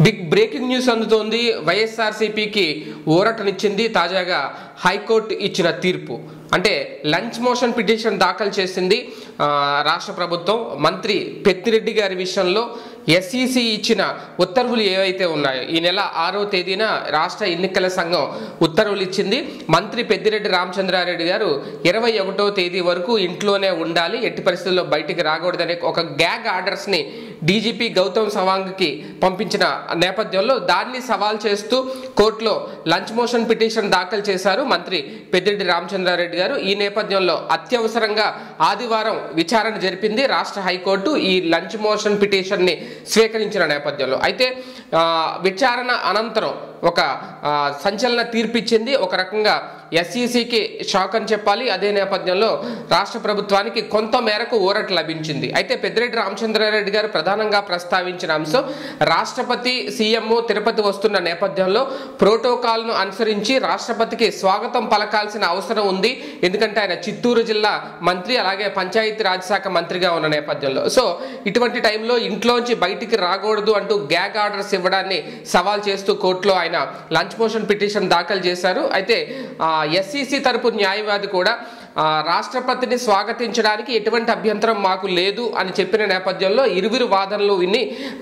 Big breaking news అందుతోంది. వైఎస్ఆర్సీపీకి ఊరటనిచ్చింది తాజాగా హైకోర్టు ఇచ్చిన తీర్పు. అంటే లంచ్ మోషన్ పిటిషన్ దాఖలు చేసింది రాష్ట్ర ప్రభుత్వం. మంత్రి పెద్దిరెడ్డి గారి విషయంలో ఎస్ఈసి ఇచ్చిన ఉత్తర్వులు ఏవైతే ఉన్నాయో ఈ నెల 6వ తేదీన రాష్ట్ర ఎన్నికల సంఘం ఉత్తర్వులు ఇచ్చింది. మంత్రి పెద్దిరెడ్డి రామచంద్రారెడ్డి గారు 21వ తేదీ వరకు ఇంట్లోనే ఉండాలి, ఎట్టి పరిస్థితుల్లో బయటికి రాకూడదనే ఒక గ్యాగ్ ఆర్డర్స్ని డీజీపీ గౌతమ్ సవాంగ్కి పంపించిన నేపథ్యంలో దాన్ని సవాల్ చేస్తూ కోర్టులో లంచ్ మోషన్ పిటిషన్ దాఖలు చేశారు మంత్రి పెద్దిరెడ్డి రామచంద్రారెడ్డి గారు. ఈ నేపథ్యంలో అత్యవసరంగా ఆదివారం విచారణ జరిపింది రాష్ట్ర హైకోర్టు ఈ లంచ్ మోషన్ పిటిషన్ని స్వీకరించిన నేపథ్యంలో. అయితే విచారణ అనంతరం ఒక సంచలన తీర్పు ఇచ్చింది. ఒక రకంగా ఎస్ఈసికి షాక్ అని చెప్పాలి. అదే నేపథ్యంలో రాష్ట్ర ప్రభుత్వానికి కొంత మేరకు ఊరట లభించింది. అయితే పెద్దిరెడ్డి రామచంద్రారెడ్డి గారు ప్రధానంగా ప్రస్తావించిన అంశం రాష్ట్రపతి సీఎం తిరుపతి వస్తున్న నేపథ్యంలో ప్రోటోకాల్ను అనుసరించి రాష్ట్రపతికి స్వాగతం పలకాల్సిన అవసరం ఉంది. ఎందుకంటే ఆయన చిత్తూరు జిల్లా మంత్రి, అలాగే పంచాయతీ రాజ్ శాఖ మంత్రిగా ఉన్న నేపథ్యంలో సో ఇటువంటి టైంలో ఇంట్లోంచి బయటికి రాకూడదు అంటూ గ్యాగ్ ఆర్డర్స్ ఇవ్వడాన్ని సవాల్ చేస్తూ కోర్టులో ఆయన లంచ్ మోషన్ పిటిషన్ దాఖలు చేశారు. అయితే ఎస్ఈసి తరపు న్యాయవాది కూడా రాష్ట్రపతిని స్వాగతించడానికి ఎటువంటి అభ్యంతరం మాకు లేదు అని చెప్పిన నేపథ్యంలో ఇరువురు వాదనలు విని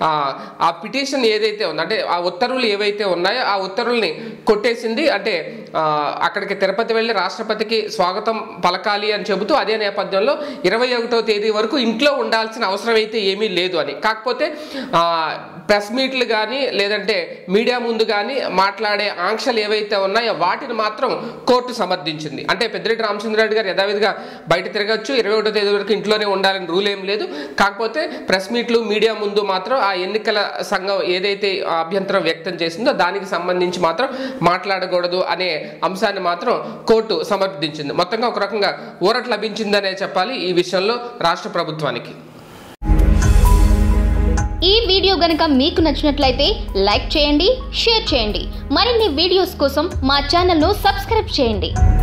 ఆ పిటిషన్ ఏదైతే ఉందో అంటే ఆ ఉత్తర్వులు ఏవైతే ఉన్నాయో ఆ ఉత్తర్వుల్ని కొట్టేసింది. అంటే అక్కడికి తిరుపతి వెళ్ళి రాష్ట్రపతికి స్వాగతం పలకాలి అని చెబుతూ అదే నేపథ్యంలో 21వ తేదీ వరకు ఇంట్లో ఉండాల్సిన అవసరం అయితే ఏమీ లేదు అని. కాకపోతే ప్రెస్ మీట్లు కానీ లేదంటే మీడియా ముందు కానీ మాట్లాడే ఆంక్షలు ఏవైతే ఉన్నాయో వాటిని మాత్రం కోర్టు సమర్థించింది. అంటే పెద్దిరెడ్డి రామచంద్రారెడ్డి గారు యథావిధిగా బయట తిరగచ్చు, 21వ తేదీ వరకు ఇంట్లోనే ఉండాలని రూల్ ఏం లేదు. కాకపోతే ప్రెస్ మీట్లు మీడియా ముందు మాత్రం ఆ ఎన్నికల సంఘం ఏదైతే అభ్యంతరం వ్యక్తం చేసిందో దానికి సంబంధించి మాత్రం మాట్లాడకూడదు అనే అంశాన్ని మాత్రం కోర్టు సమర్థించింది. మొత్తంగా ఒక రకంగా ఊరట లభించిందనే చెప్పాలి ఈ విషయంలో రాష్ట్ర ప్రభుత్వానికి. ఈ వీడియో గనుక మీకు నచ్చినట్లయితే లైక్ చేయండి, షేర్ చేయండి. మరిన్ని వీడియోస్ కోసం మా ఛానల్ను సబ్స్క్రైబ్ చేయండి.